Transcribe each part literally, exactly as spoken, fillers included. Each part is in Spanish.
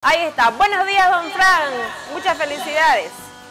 Ahí está. Buenos días, don Fran. Muchas felicidades.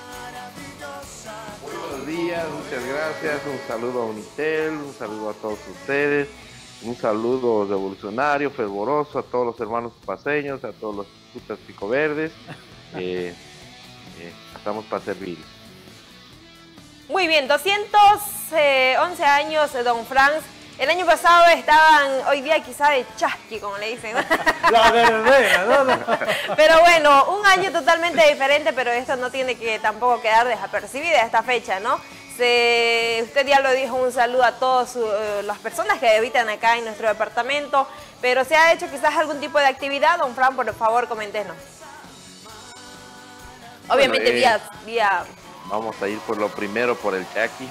Muy buenos días, muchas gracias. Un saludo a Unitel, un saludo a todos ustedes. Un saludo revolucionario, fervoroso a todos los hermanos paseños, a todos los putas picoverdes. Eh, eh, estamos para servir. Muy bien, doscientos once años, don Franz. El año pasado estaban, hoy día quizá de chasqui, como le dicen. La verdadera, ¿no? No. Pero bueno, un año totalmente diferente, pero esto no tiene que tampoco quedar desapercibida esta fecha, ¿no? Se, usted ya lo dijo, un saludo a todas uh, las personas que habitan acá en nuestro departamento, pero ¿se ha hecho quizás algún tipo de actividad? Don Fran, por favor, coméntenos. Obviamente bueno, eh, vía, vía... Vamos a ir por lo primero, por el chaqui.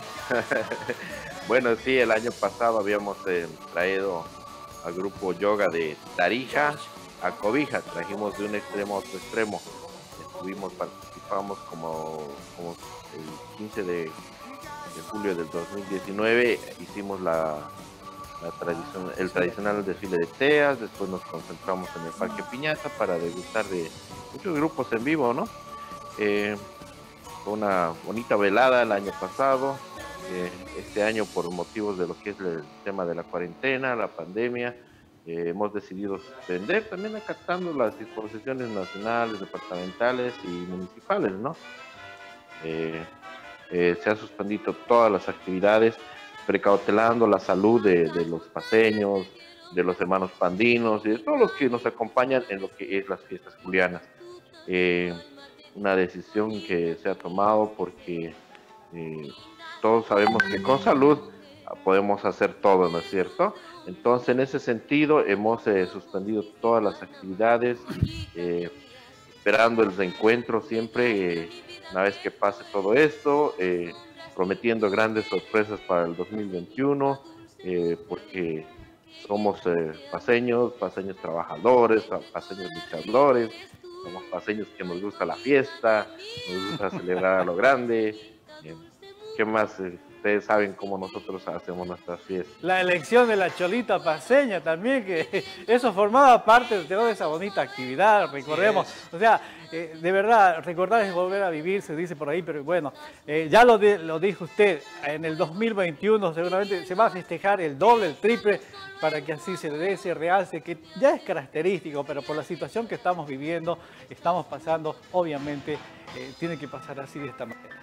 Bueno, sí, el año pasado habíamos eh, traído al grupo yoga de Tarija a Cobija. Trajimos de un extremo a otro extremo. Estuvimos, participamos como, como el quince de, de julio del dos mil diecinueve. Hicimos la, la tradición, el tradicional desfile de teas. Después nos concentramos en el Parque Piñata para degustar de muchos grupos en vivo, ¿no? Eh, fue una bonita velada el año pasado. Este año, por motivos de lo que es el tema de la cuarentena, la pandemia, eh, hemos decidido suspender, también acatando las disposiciones nacionales, departamentales y municipales, ¿no? Eh, eh, se han suspendido todas las actividades, precautelando la salud de, de los paseños, de los hermanos pandinos y de todos los que nos acompañan en lo que es las fiestas julianas. Eh, una decisión que se ha tomado porque eh, todos sabemos que con salud podemos hacer todo, ¿no es cierto? Entonces, en ese sentido, hemos eh, suspendido todas las actividades, eh, esperando el reencuentro siempre, eh, una vez que pase todo esto, eh, prometiendo grandes sorpresas para el dos mil veintiuno, eh, porque somos eh, paseños, paseños trabajadores, paseños luchadores, somos paseños que nos gusta la fiesta, nos gusta celebrar a lo grande. eh, ¿Qué más? Ustedes saben cómo nosotros hacemos nuestras fiestas. La elección de la cholita paseña también, que eso formaba parte de toda esa bonita actividad, recordemos. Sí, o sea, eh, de verdad, recordar es volver a vivir, se dice por ahí, pero bueno, eh, ya lo, de, lo dijo usted, en el dos mil veintiuno seguramente se va a festejar el doble, el triple, para que así se dé ese realce, que ya es característico, pero por la situación que estamos viviendo, estamos pasando, obviamente, eh, tiene que pasar así de esta manera.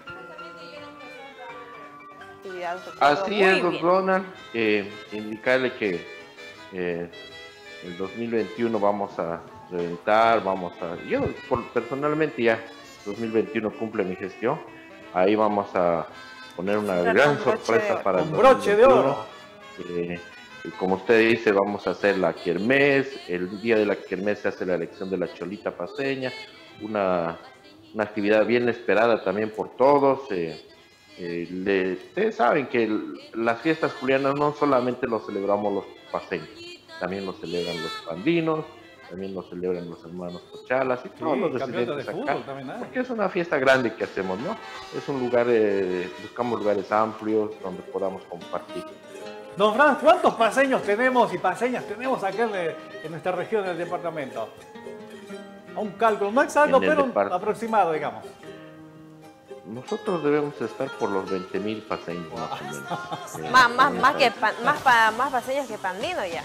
Así es, don Ronald, eh, indicarle que eh, el dos mil veintiuno vamos a reventar, vamos a, yo por, personalmente ya dos mil veintiuno cumple mi gestión, ahí vamos a poner una gran sorpresa para el dos mil veintiuno. Un broche de oro. Eh, y como usted dice, vamos a hacer la kermés, el día de la kermés se hace la elección de la cholita paseña, una, una actividad bien esperada también por todos. Eh, Eh, le, ustedes saben que el, las fiestas julianas no solamente lo celebramos los paseños, también lo celebran los pandinos, también lo celebran los hermanos Cochalas y todos sí, los residentes de acá, fútbol, porque es una fiesta grande que hacemos, ¿no? Es un lugar, eh, buscamos lugares amplios donde podamos compartir. Don Fran, ¿cuántos paseños tenemos y paseñas tenemos acá en, en nuestra región del departamento? Un cálculo, no exacto, pero un aproximado, digamos. Nosotros debemos estar por los veinte mil paseños más o menos. Eh, más, más, más, que pan, más, pa, más paseños que pandinos ya.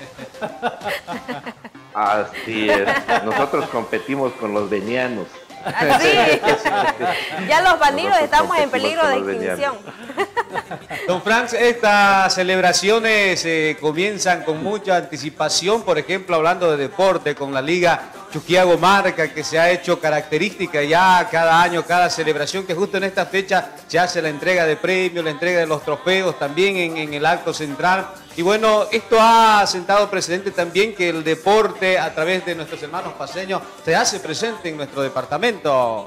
Así es. Nosotros competimos con los venianos. Así. Ya los bandidos estamos en peligro de extinción. Don Franz, estas celebraciones eh, comienzan con mucha anticipación, por ejemplo, hablando de deporte, con la Liga Chuquiago Marca, que se ha hecho característica ya cada año, cada celebración, que justo en esta fecha se hace la entrega de premios, la entrega de los trofeos, también en, en el acto central. Y bueno, esto ha sentado precedente también que el deporte, a través de nuestros hermanos paseños, se hace presente en nuestro departamento.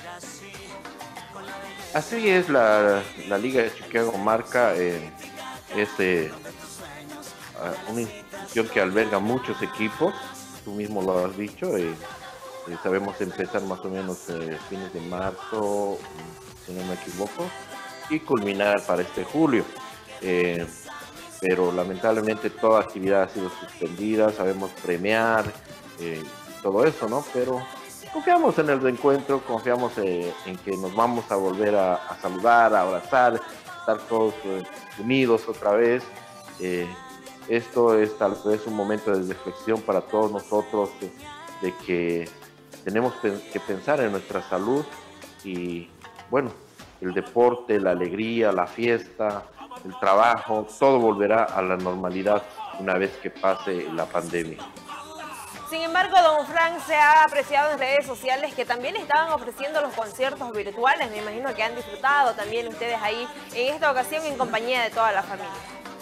Así es, la, la Liga de Chuquiago Marca eh, es eh, una institución que alberga muchos equipos, tú mismo lo has dicho, eh, eh, sabemos empezar más o menos eh, fines de marzo, si no me equivoco, y culminar para este julio. Eh, pero lamentablemente toda actividad ha sido suspendida, sabemos premiar eh, todo eso, ¿no? Pero confiamos en el reencuentro, confiamos eh, en que nos vamos a volver a, a saludar, a abrazar, estar todos eh, unidos otra vez. Eh, esto es tal vez un momento de reflexión para todos nosotros, eh, de que tenemos que pensar en nuestra salud y bueno, el deporte, la alegría, la fiesta, el trabajo, todo volverá a la normalidad una vez que pase la pandemia. Sin embargo, don Frank, se ha apreciado en redes sociales que también estaban ofreciendo los conciertos virtuales. Me imagino que han disfrutado también ustedes ahí en esta ocasión en compañía de toda la familia.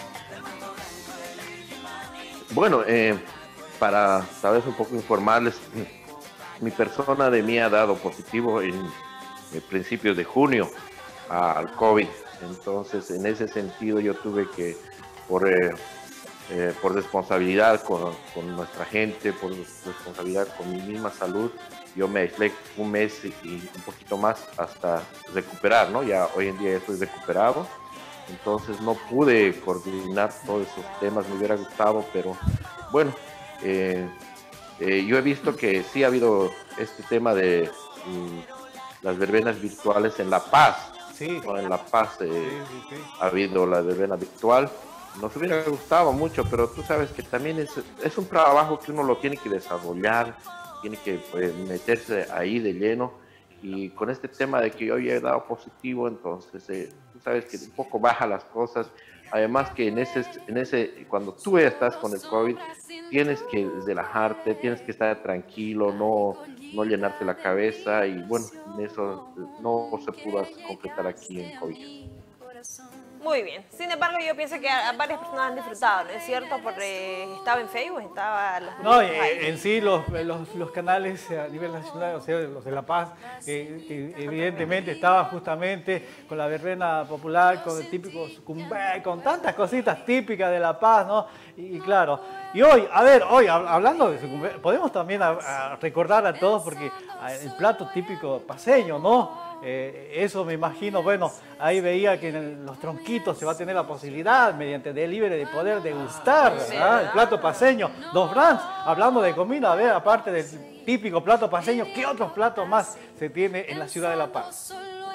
Bueno, eh, para tal vez un poco informarles, mi persona de mí ha dado positivo en, en principios de junio al COVID. Entonces, en ese sentido, yo tuve que, por, eh, eh, por responsabilidad con, con nuestra gente, por responsabilidad con mi misma salud, yo me aislé un mes y, y un poquito más hasta recuperar, ¿no? Ya hoy en día estoy recuperado. Entonces no pude coordinar todos esos temas, me hubiera gustado, pero bueno, eh, eh, yo he visto que sí ha habido este tema de um, las verbenas virtuales en La Paz. Sí. ¿No? En La Paz eh, Sí, sí, sí. ha habido la verbena virtual. Nos hubiera gustado mucho, pero tú sabes que también es, es un trabajo que uno lo tiene que desarrollar, tiene que pues, meterse ahí de lleno. Y con este tema de que yo ya he dado positivo, entonces eh, tú sabes que un poco baja las cosas. Además que en ese, en ese, cuando tú estás con el COVID, tienes que relajarte, tienes que estar tranquilo, no, no llenarte la cabeza. Y bueno, eso no se pudo concretar aquí en COVID. Muy bien. Sin embargo, yo pienso que a, a varias personas han disfrutado, ¿no es cierto? Porque estaba en Facebook, estaba... Los No, ahí. eh, en sí los, los, los canales a nivel nacional, o sea, los de La Paz, eh, eh, evidentemente estaba justamente con la verbena popular, con el típico sucumbé, con tantas cositas típicas de La Paz, ¿no? Y, y claro, y hoy, a ver, hoy hablando de sucumbé, podemos también a, a recordar a todos, porque el plato típico paceño, ¿no? Eh, eso me imagino, bueno, ahí veía que en los tronquitos se va a tener la posibilidad, mediante delivery, de poder degustar, ¿verdad? El plato paceño. Don Franz, hablando de comida, a ver, aparte del típico plato paceño, ¿qué otros platos más se tiene en la ciudad de La Paz?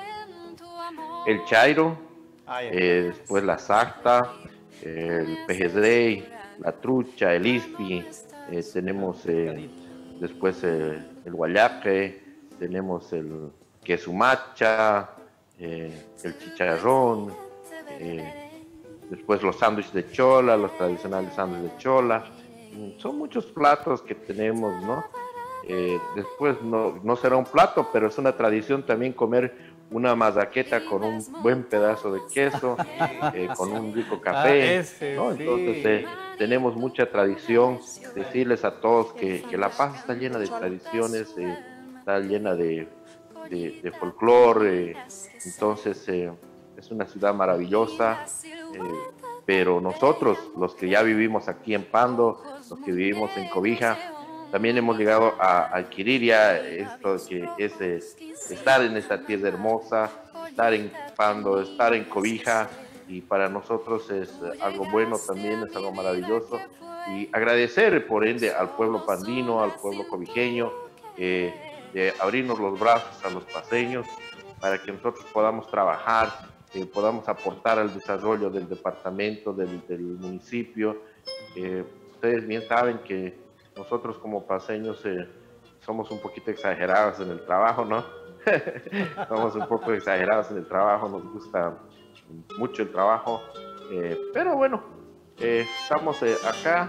El chairo, Ah, ya. eh, después la sacta, el pejerrey, la trucha, el ispi, eh, tenemos eh, después eh, el guayaque, tenemos el quesumacha, eh, el chicharrón, eh, después los sándwiches de chola, los tradicionales sándwiches de chola. Son muchos platos que tenemos, ¿no? Eh, después no, no será un plato, pero es una tradición también comer una mazaqueta con un buen pedazo de queso, eh, con un rico café, Ah, ese, ¿no? sí. Entonces eh, tenemos mucha tradición. Decirles a todos que, que La Paz está llena de tradiciones, eh, está llena de de, de folclore, eh, entonces eh, es una ciudad maravillosa, eh, pero nosotros, los que ya vivimos aquí en Pando, los que vivimos en Cobija, también hemos llegado a adquirir ya esto que es eh, estar en esta tierra hermosa, estar en Pando, estar en Cobija, y para nosotros es algo bueno también, es algo maravilloso, y agradecer por ende al pueblo pandino, al pueblo cobijeño, eh, de abrirnos los brazos a los paceños para que nosotros podamos trabajar, eh, podamos aportar al desarrollo del departamento, del, del municipio. Eh, ustedes bien saben que nosotros como paceños eh, somos un poquito exagerados en el trabajo, ¿no? Somos un poco exagerados en el trabajo, nos gusta mucho el trabajo, eh, pero bueno, eh, estamos eh, acá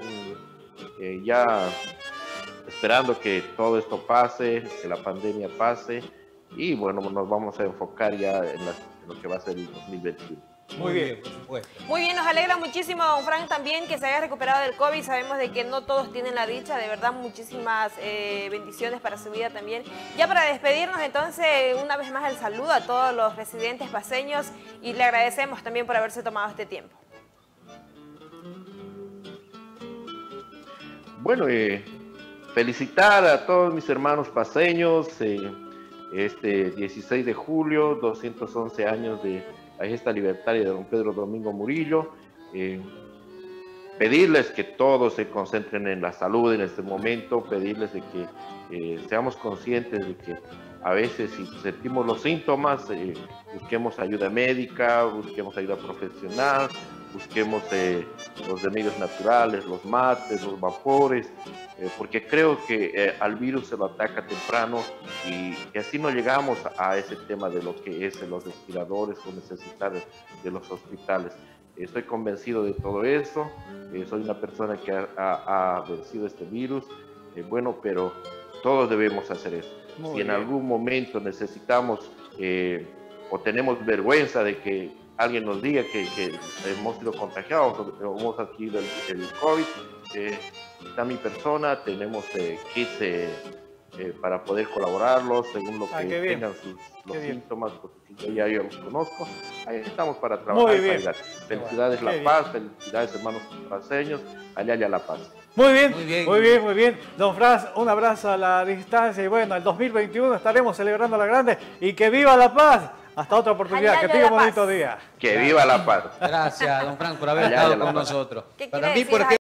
eh, ya esperando que todo esto pase, que la pandemia pase, y bueno, nos vamos a enfocar ya en, la, en lo que va a ser el dos mil veintiuno. Muy bien, por supuesto. Muy bien, nos alegra muchísimo, don Frank, también que se haya recuperado del COVID. Sabemos de que no todos tienen la dicha, de verdad, muchísimas eh, bendiciones para su vida también. Ya para despedirnos, entonces, una vez más el saludo a todos los residentes paceños y le agradecemos también por haberse tomado este tiempo. Bueno, eh, felicitar a todos mis hermanos paceños, eh, este dieciséis de julio, doscientos once años de la gesta libertaria de don Pedro Domingo Murillo. Eh, pedirles que todos se concentren en la salud en este momento, pedirles de que eh, seamos conscientes de que a veces si sentimos los síntomas, eh, busquemos ayuda médica, busquemos ayuda profesional, busquemos eh, los remedios naturales, los mates, los vapores, eh, porque creo que eh, al virus se lo ataca temprano y, y así no llegamos a ese tema de lo que es los respiradores o necesitar de los hospitales. Estoy convencido de todo eso, eh, soy una persona que ha, ha, ha vencido este virus, eh, bueno, pero todos debemos hacer eso. Muy si bien. En algún momento necesitamos eh, o tenemos vergüenza de que alguien nos diga que, que hemos sido contagiados o hemos adquirido el, el COVID, eh, está mi persona, tenemos eh, kits eh, eh, para poder colaborarlos según lo que ah, tengan sus, los qué síntomas, porque yo ya yo los conozco. Ahí estamos para trabajar. Muy bien. Felicidades La Paz, felicidades hermanos paseños, allá allá La Paz. Muy bien, muy bien, muy bien, muy bien. Don Franz, un abrazo a la distancia y bueno, el dos mil veintiuno estaremos celebrando la grande y que viva La Paz. Hasta otra oportunidad, allá, que tenga un bonito día. Que viva La Paz. Gracias, don Franz, por haber allá, estado con nosotros. Para mí, porque